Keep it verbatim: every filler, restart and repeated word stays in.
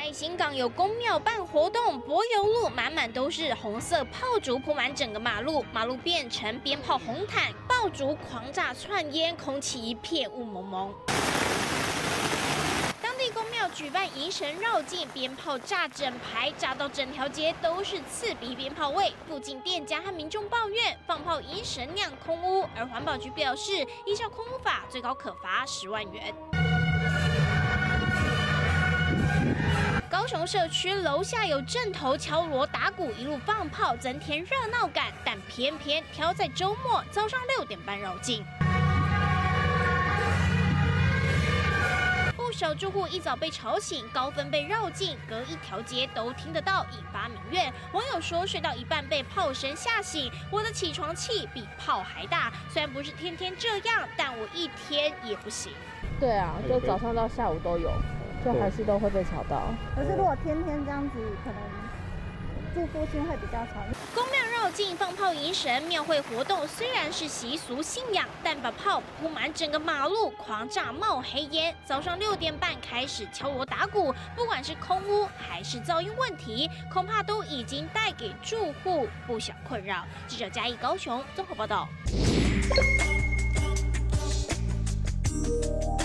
在新港有公庙办活动，柏油路满满都是红色炮竹铺满整个马路，马路变成鞭炮红毯，爆竹狂炸窜烟，空气一片雾蒙蒙。 当地公庙举办迎神绕境，鞭炮炸整排，炸到整条街都是刺鼻鞭炮味。附近店家和民众抱怨放炮迎神酿空污，而环保局表示，依照空污法，最高可罚十万元。 高雄社区楼下有阵头敲锣打鼓，一路放炮，增添热闹感。但偏偏挑在周末早上六点半绕境，不少住户一早被吵醒，高分贝绕境，隔一条街都听得到，引发民怨。网友说，睡到一半被炮声吓醒，我的起床气比炮还大。虽然不是天天这样，但我一天也不行。 对啊，就早上到下午都有。 就还是都会被吵到。 可是如果天天这样子，可能住附近会比较吵。 公庙绕境放炮迎神，庙会活动虽然是习俗信仰，但把炮铺满整个马路，狂炸冒黑烟。早上六点半开始敲锣打鼓，不管是空污还是噪音问题，恐怕都已经带给住户不小困扰。记者嘉义高雄综合报道。